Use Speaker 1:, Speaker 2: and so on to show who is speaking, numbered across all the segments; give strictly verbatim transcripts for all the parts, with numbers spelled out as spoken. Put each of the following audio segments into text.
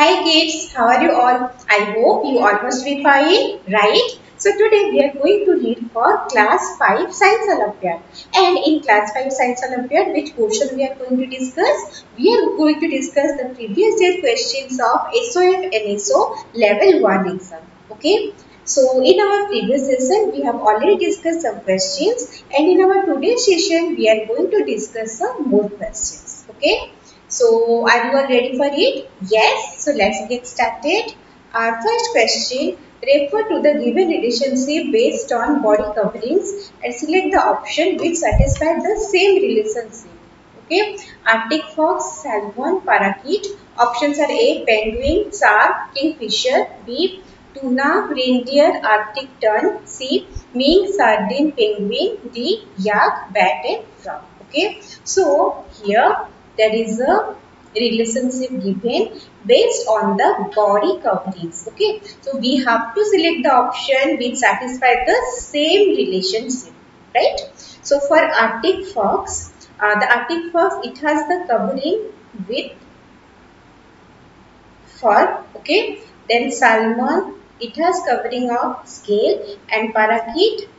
Speaker 1: Hi kids, how are you all? I hope you all must be fine, right? So today we are going to read for class five Science Olympiad. And in class five Science Olympiad, which portion we are going to discuss? We are going to discuss the previous year questions of S O F N S O level one exam. Okay. So in our previous session, we have already discussed some questions, and in our today's session, we are going to discuss some more questions. Okay. So, are you all ready for it? Yes. So, let's get started. Our first question, refer to the given relationship based on body coverings and select the option which satisfies the same relationship. Okay. Arctic fox, salmon, parakeet. Options are A, penguin, shark, kingfisher. B, tuna, reindeer, arctic tern. C, mink, sardine, penguin. D, yak, bat and frog. Okay. So, here there is a relationship given based on the body coverings. Okay, so we have to select the option which satisfies the same relationship, right? So for Arctic fox, uh, the Arctic fox, it has the covering with fur. Okay, then salmon, it has covering of scale, and parakeet,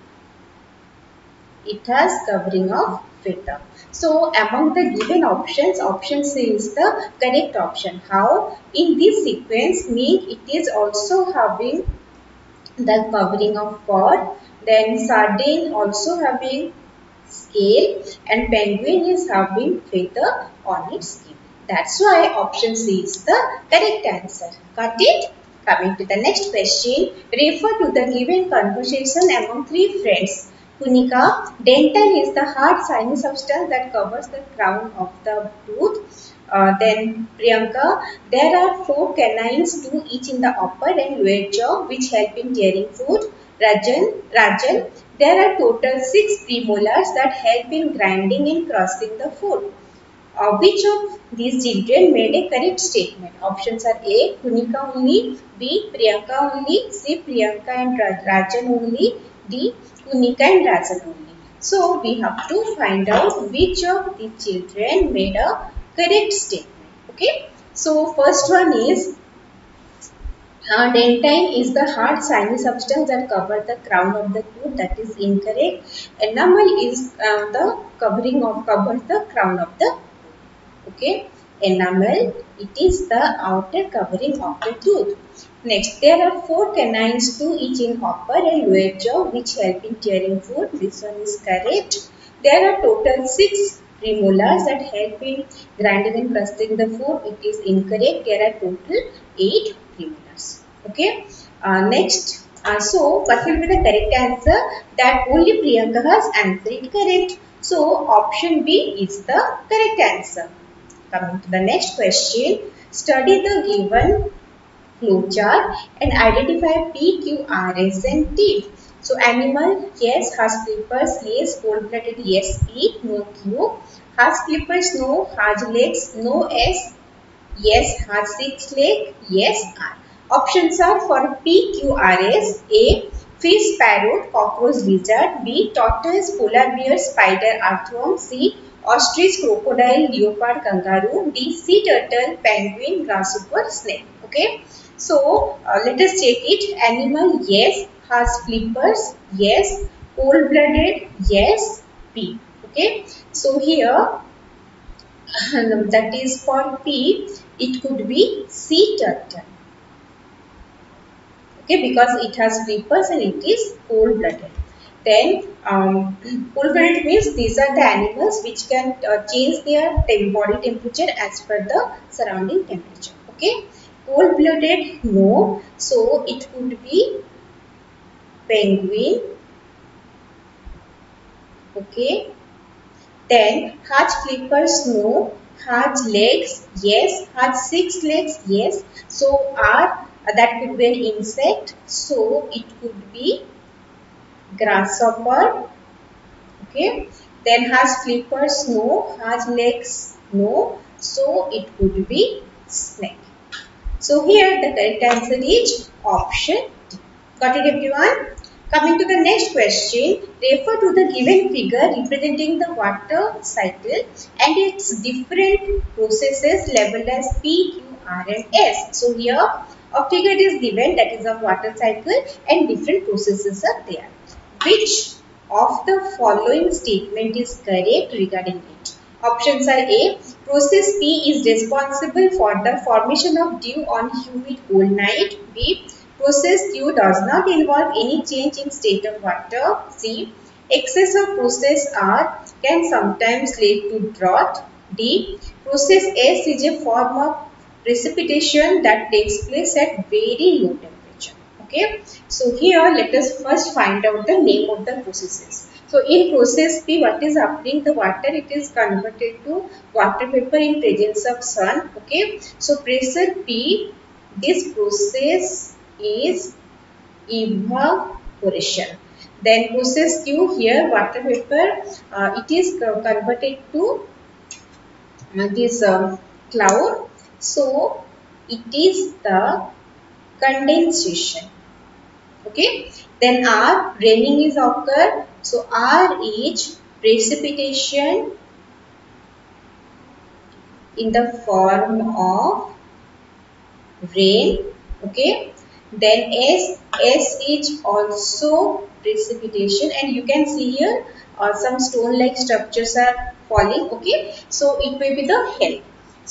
Speaker 1: it has covering of feather. So among the given options, option C is the correct option. How? In this sequence, mink, it is also having the covering of fur. Then sardine also having scale, and penguin is having feather on its skin. That's why option C is the correct answer. Got it? Coming to the next question, refer to the given conversation among three friends. Kunika, dental is the hard shiny substance that covers the crown of the tooth. Uh, then Priyanka, there are four canines, two each in the upper and lower jaw, which help in tearing food. Rajan, Rajan, there are total six premolars that help in grinding and crusting the food. Uh, which of these children made a correct statement? Options are A, Kunika only, B, Priyanka only, C, Priyanka and Rajan only, D, Kunika and Rajan only. So, we have to find out which of the children made a correct statement. Okay. So, first one is uh, dentine is the hard shiny substance that covers the crown of the tooth. That is incorrect. Enamel is uh, the covering of covers the crown of the okay. Enamel, it is the outer covering of the tooth. Next, there are four canines, two each in upper and lower jaw, which help in tearing food. This one is correct. There are total six premolars that help in grinding and crusting the food. It is incorrect. There are total eight premolars. Okay. Uh, next, uh, so what will be the correct answer? That only Priyanka has answered it correct. So option B is the correct answer. Coming to the next question, study the given flowchart and identify P, Q, R, S and T. So animal, yes. Has flippers, yes. Cold-blooded, yes. P, no. Q. Has flippers, no. Has legs, no. S, yes. Has six legs, yes. R. Options are for P, Q, R, S. A, fish, parrot, cockroach, lizard. B, tortoise, polar bear, spider, earthworm. C, ostrich, crocodile, leopard, kangaroo. D, sea turtle, penguin, grasshopper, snake. Okay. So, uh, let us check it. Animal, yes. Has flippers, yes. Cold-blooded, yes. P. Okay. So, here that is for P. It could be sea turtle. Okay, because it has flippers and it is cold-blooded. Then um, cold-blooded means these are the animals which can uh, change their tem body temperature as per the surrounding temperature. Okay, cold-blooded, no. So it could be penguin. Okay. Then has flippers, no. Has legs, yes. Has six legs, yes. So are uh, that could be an insect. So it could be grasshopper. Okay. Then has flippers, no. Has legs, no. So it could be snake. So here the correct answer is option D. Got it, everyone? Coming to the next question, refer to the given figure representing the water cycle and its different processes labeled as P, Q, R and S. So here a figure is given, that is a water cycle, and different processes are there. Which of the following statement is correct regarding it? Options are A. Process P is responsible for the formation of dew on humid cold night. B. Process Q does not involve any change in state of water. C. Excess of process R can sometimes lead to drought. D. Process S is a form of precipitation that takes place at very low temperature. Okay. So here let us first find out the name of the processes. So in process P, what is happening? The water, it is converted to water vapor in presence of sun. Okay. So pressure P, this process is evaporation. Then process Q, here water vapor, uh, it is converted to uh, this uh, cloud. So it is the condensation. Okay. Then R, raining is occur. So R is precipitation in the form of rain. Okay. Then S, S is also precipitation, and you can see here uh, some stone like structures are falling. Okay. So it may be the hail.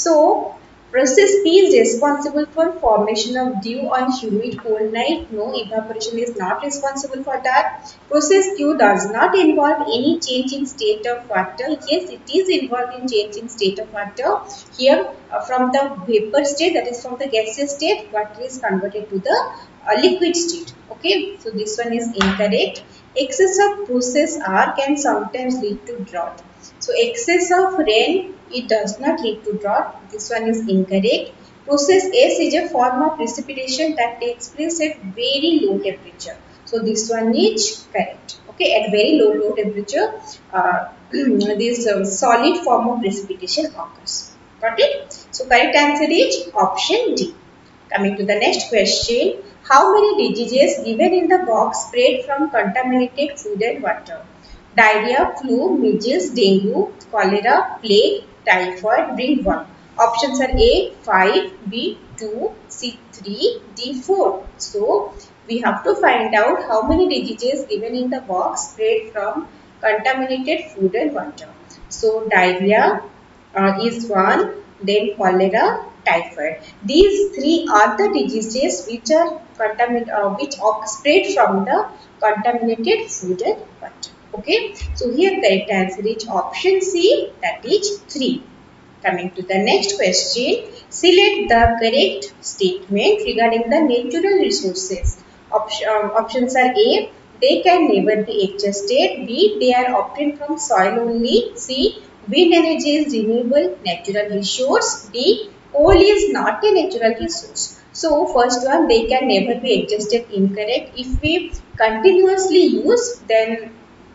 Speaker 1: So process P is responsible for formation of dew on humid cold night. No, evaporation is not responsible for that. Process Q does not involve any change in state of water. Yes, it is involved in change in state of water. Here uh, from the vapor state, that is from the gaseous state, water is converted to the uh, liquid state. Okay, so this one is incorrect. Excess of process R can sometimes lead to drought. So excess of rain, it does not lead to drought. This one is incorrect. Process S is a form of precipitation that takes place at very low temperature. So this one is correct. Okay, at very low low temperature, uh, this uh, solid form of precipitation occurs. Got it? So correct answer is option D. Coming to the next question. How many diseases given in the box spread from contaminated food and water? Diarrhea, flu, measles, dengue, cholera, plague, typhoid. Bring one. Options are A five, B two, C three, D four. So we have to find out how many diseases given in the box spread from contaminated food and water. So diarrhea uh, is one, then cholera, typhoid. These three are the diseases which are contaminated, uh, which are spread from the contaminated food and water. Okay, so here correct answer is option C, that is three. Coming to the next question, select the correct statement regarding the natural resources. Option, um, options are A, they can never be exhausted. B, they are obtained from soil only. C, wind energy is renewable natural resource. D, coal is not a natural resource. So first one, they can never be exhausted, incorrect. If we continuously use, then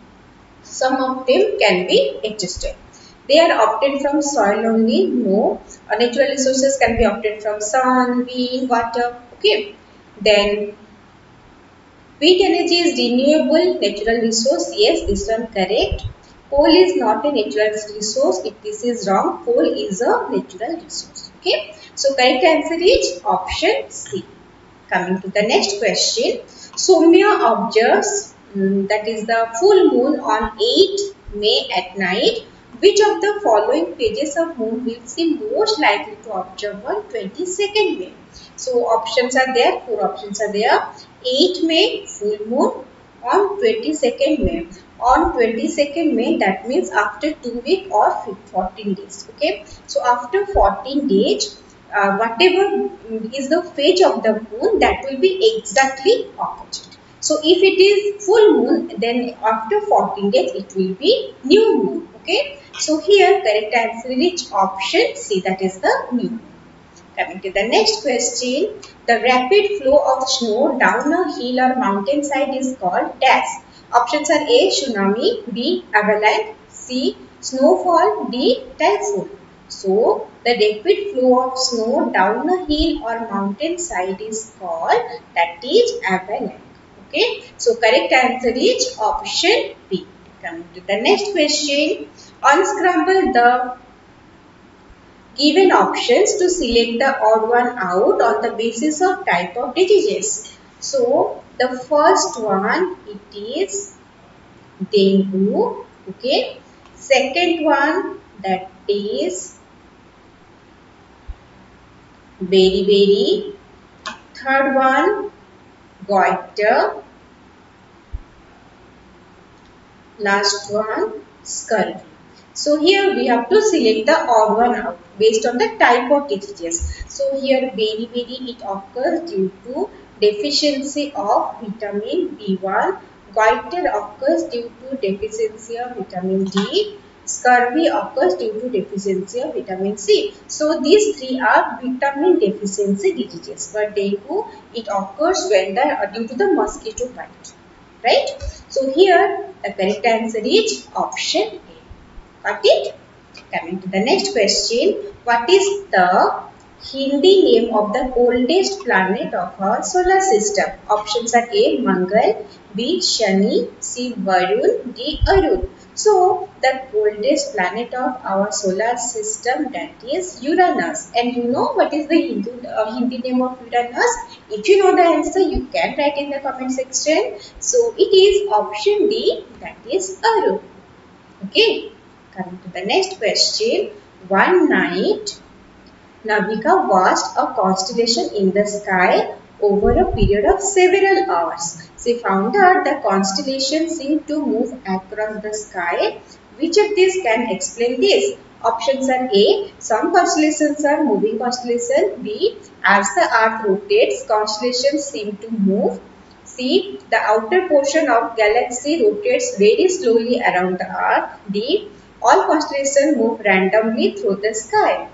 Speaker 1: some of them can be adjusted. They are obtained from soil only. No. Uh, natural resources can be obtained from sun, wind, water. Okay. Then wind energy is renewable natural resource. Yes, this one correct. Coal is not a natural resource. If this is wrong, coal is a natural resource. Okay. So correct answer is option C. Coming to the next question. Soumya observes, um, that is the full moon on eighth May at night. Which of the following phases of moon will seem most likely to observe on twenty-second May? So options are there, four options are there. eighth May, full moon. On twenty-second May. On twenty-second May, that means after two weeks or fourteen days. Okay. So after fourteen days, uh, whatever is the phase of the moon, that will be exactly opposite. So if it is full moon, then after fourteen days, it will be new moon. Okay. So here correct answer is option C, that is the new moon. Coming to the next question, the rapid flow of snow down a hill or mountainside is called dash. Options are A, tsunami, B, avalanche, C, snowfall, D, typhoon. So the rapid flow of snow down a hill or mountainside is called, that is avalanche. Okay, so correct answer is option B. Coming to the next question, unscramble the given options to select the odd one out on the basis of type of diseases. So the first one, it is dengue. Okay. Second one, that is beriberi. Third one, goiter. Last one, scurvy. So here we have to select the odd one out based on the type of diseases. So here beriberi, it occurs due to deficiency of vitamin B one. Goiter occurs due to deficiency of vitamin D. Scurvy occurs due to deficiency of vitamin C. So these three are vitamin deficiency diseases. But dengue, it occurs when the uh, due to the mosquito bite. Right? So here the correct answer is option A. Got it? Coming to the next question. What is the Hindi name of the oldest planet of our solar system? Options are A. Mangal, B. Shani, C. Varun, D. Arun. So the oldest planet of our solar system, that is Uranus. And you know what is the Hindu, uh, Hindi name of Uranus? If you know the answer, you can write in the comment section. So it is option D, that is Arun. Okay. Coming to the next question. One night, Navika watched a constellation in the sky over a period of several hours. She found out the constellation seemed to move across the sky. Which of these can explain this? Options are A. Some constellations are moving constellations. B. As the earth rotates, constellations seem to move. C. The outer portion of galaxy rotates very slowly around the earth. D. All constellations move randomly through the sky.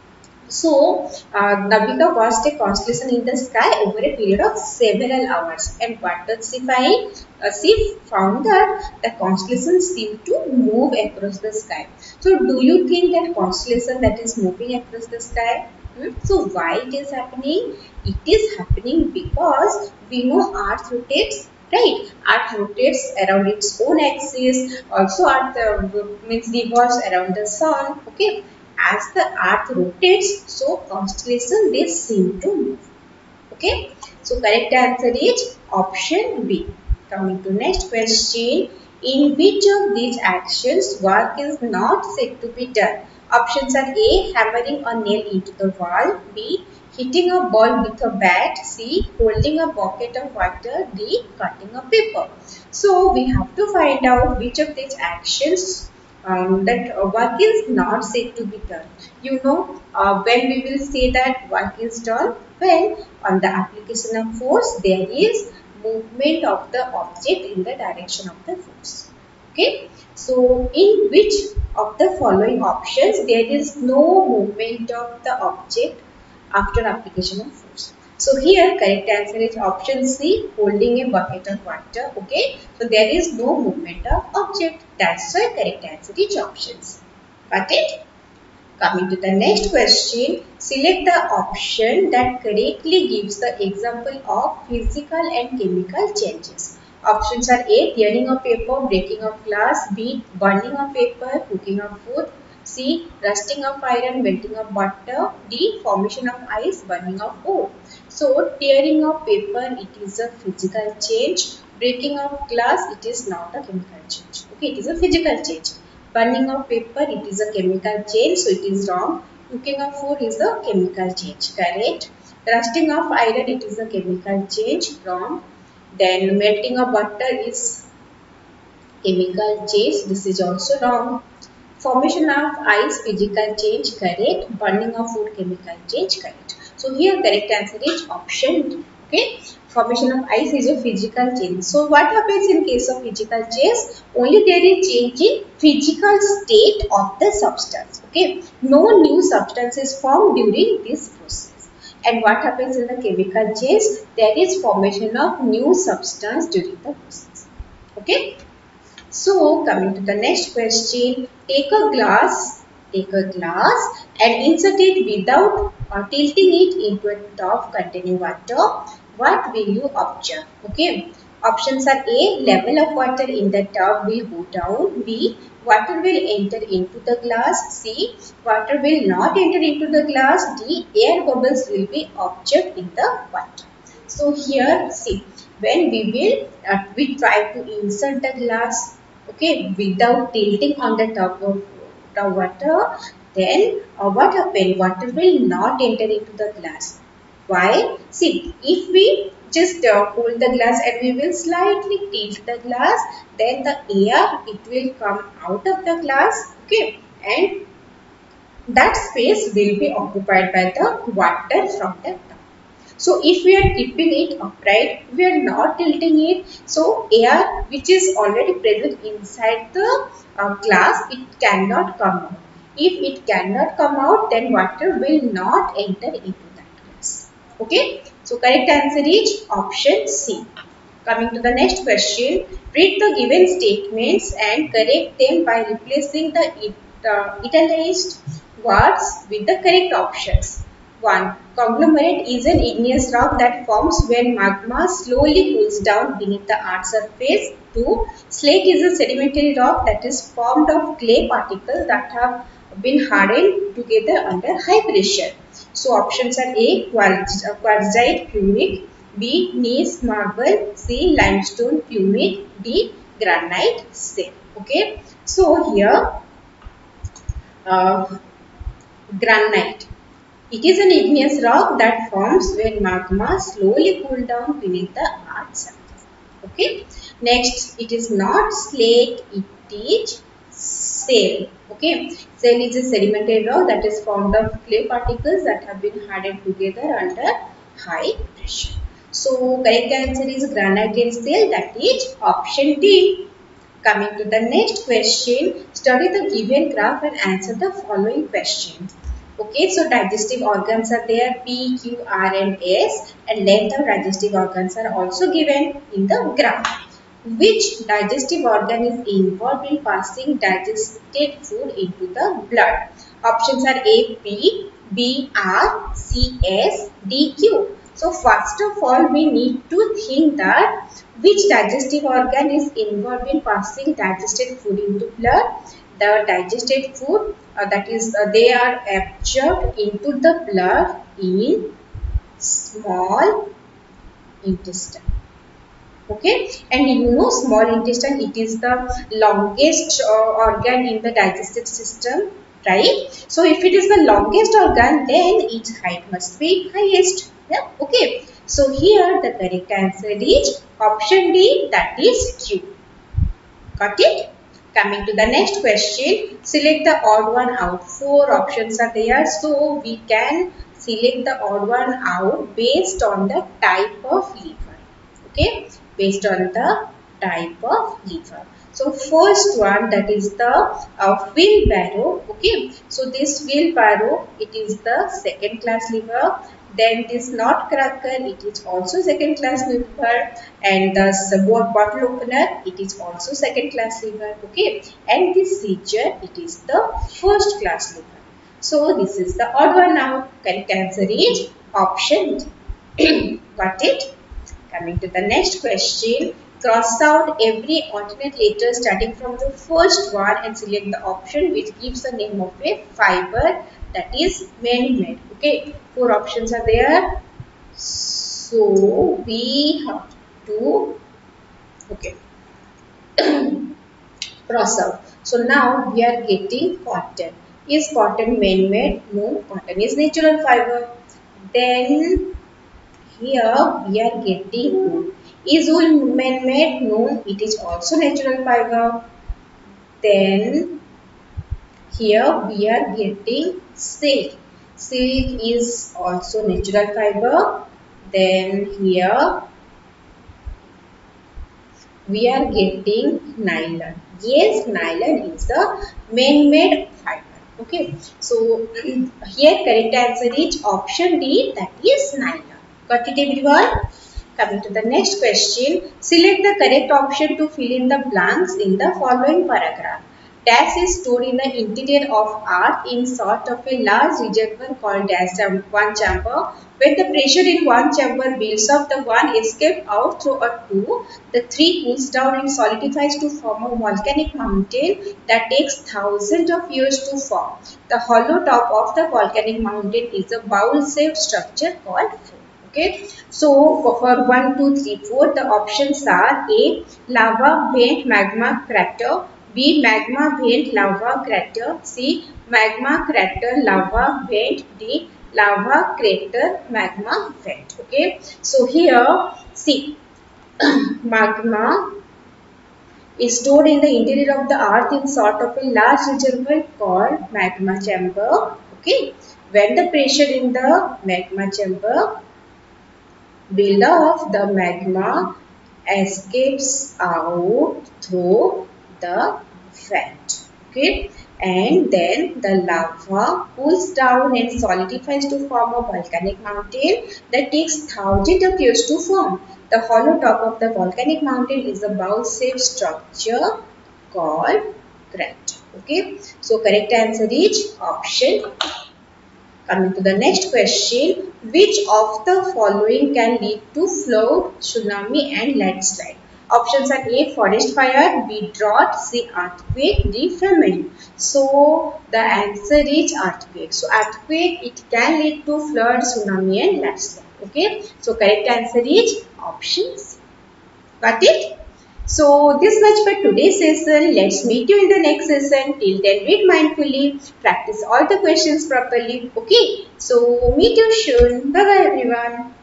Speaker 1: So, uh, Navika watched a constellation in the sky over a period of several hours. And what does she find? Uh, she found that the constellations seem to move across the sky. So, do you think that constellation that is moving across the sky? Hmm? So, why it is happening? It is happening because we know Earth rotates. Right, Earth rotates around its own axis. Also, Earth uh, means revolves around the sun. Okay, as the earth rotates, so constellation they seem to move. Okay, so correct answer is option B. Coming to next question. In which of these actions work is not said to be done? Options are A. Hammering a nail into the wall. B. Hitting a ball with a bat. C. Holding a bucket of water. D. Cutting a paper. So we have to find out which of these actions Um, that uh, work is not said to be done. You know, uh, when we will say that work is done, when on the application of force, there is movement of the object in the direction of the force. Okay, so in which of the following options there is no movement of the object after application of force? So here correct answer is option C, holding a bucket of water. Okay, so there is no movement of object. That's why correct answer is options. Got it? Coming to the next question, select the option that correctly gives the example of physical and chemical changes. Options are A. Tearing of paper, breaking of glass. B. Burning of paper, cooking of food. C. Rusting of iron, melting of butter. D. Formation of ice, burning of ore. So, tearing of paper, it is a physical change. Breaking of glass, it is not a chemical change. Okay, it is a physical change. Burning of paper, it is a chemical change, so it is wrong. Cooking of food is a chemical change, correct. Rusting of iron, it is a chemical change, wrong. Then melting of butter is chemical change, this is also wrong. Formation of ice, physical change, correct. Burning of food, chemical change, correct. So here correct answer is option D. Okay, formation of ice is a physical change. So what happens in case of physical change? Only there is change in physical state of the substance. Okay, no new substance is formed during this process. And what happens in the chemical change? There is formation of new substance during the process. Okay. So coming to the next question, take a glass, take a glass and insert it without uh, tilting it into a tub containing water. What will you observe? Okay, Options are A. Level of water in the tub will go down. B. Water will enter into the glass. C. Water will not enter into the glass. D. Air bubbles will be observed in the water. So here, see, when we will, uh, we try to insert the glass, okay, without tilting on the top of the water, then uh, what happen? Water will not enter into the glass. Why? See, if we just uh, hold the glass and we will slightly tilt the glass, then the air, it will come out of the glass, okay, and that space will be occupied by the water from the top. So if we are keeping it upright, we are not tilting it, so air which is already present inside the uh, glass, it cannot come out. If it cannot come out, then water will not enter into that glass. Okay, so correct answer is option C. Coming to the next question, read the given statements and correct them by replacing the it, uh, italicized words with the correct options. one. Conglomerate is an igneous rock that forms when magma slowly cools down beneath the earth's surface. two. Slate is a sedimentary rock that is formed of clay particles that have been hardened together under high pressure. So options are A. Quartzite, pumic, B. Gneiss marble, C. Limestone, pumic, D. Granite, shale. Okay. So here, uh, granite. It is an igneous rock that forms when magma slowly cools down beneath the earth's surface. Okay. Next, it is not slate, it is shale. Okay. Shale is a sedimentary rock that is formed of clay particles that have been hardened together under high pressure. So, correct answer is granite and shale, that is option D. Coming to the next question, study the given graph and answer the following question. Okay, so digestive organs are there, P, Q, R and S, and length of digestive organs are also given in the graph. Which digestive organ is involved in passing digested food into the blood? Options are A, P, B, R, C, S, D, Q. So first of all, we need to think that which digestive organ is involved in passing digested food into blood. The digested food, uh, that is, uh, they are absorbed into the blood in small intestine. Okay, and you know, small intestine, it is the longest uh, organ in the digestive system, right? So if it is the longest organ, then its height must be highest. Yeah, okay. So here the correct answer is option D, that is Q. Got it? Coming to the next question, select the odd one out. Four options are there, so we can select the odd one out based on the type of liver. Okay, based on the type of liver. So first one, that is the uh, wheelbarrow. Okay, so this wheelbarrow, it is the second class liver. Then this nutcracker, it is also second class liver, and the bottle opener, it is also second class liver. Okay, and this seizure, it is the first class liver. So this is the odd one out. Correct answer is option D. Got it? Coming to the next question, cross out every alternate letter starting from the first one and select the option which gives the name of a fiber, that is man-made. Okay, four options are there. So we have to, okay, cross out. So now we are getting cotton. Is cotton man-made? No, cotton is natural fiber. Then here we are getting wool. Is wool man-made? No, it is also natural fiber. Then here we are getting silk. Silk is also natural fiber. Then here we are getting nylon. Yes, nylon is the man-made fiber. Okay, so here correct answer is option D, that is nylon. Got it, everyone? Coming to the next question, select the correct option to fill in the blanks in the following paragraph. Dash is stored in the interior of earth in sort of a large reservoir called dash cham one chamber. When the pressure in one chamber builds up, the one escape out through a two, the three cools down and solidifies to form a volcanic mountain that takes thousands of years to form. The hollow top of the volcanic mountain is a bowl-shaped structure called floor. Okay, so for one, two, three, four, the options are A. Lava vent magma crater, B. Magma vent lava crater, C. Magma crater lava vent, D. Lava crater magma vent. Okay, so here see magma is stored in the interior of the earth in sort of a large reservoir called magma chamber. Okay, when the pressure in the magma chamber build up, the magma escapes out through the vent. Okay, and then the lava cools down and solidifies to form a volcanic mountain that takes thousands of years to form. The hollow top of the volcanic mountain is a bowl-shaped structure called crater. Okay, so correct answer is option. Coming to the next question, which of the following can lead to flood, tsunami and landslide? Options are A. Forest fire, B. Drought, C. Earthquake, D. Famine. So the answer is earthquake. So earthquake, it can lead to flood, tsunami and landslide. Okay. So correct answer is options. Got it? So this much for today's session. Let's meet you in the next session. Till then, read mindfully, practice all the questions properly. Okay. So meet you soon. Bye bye everyone.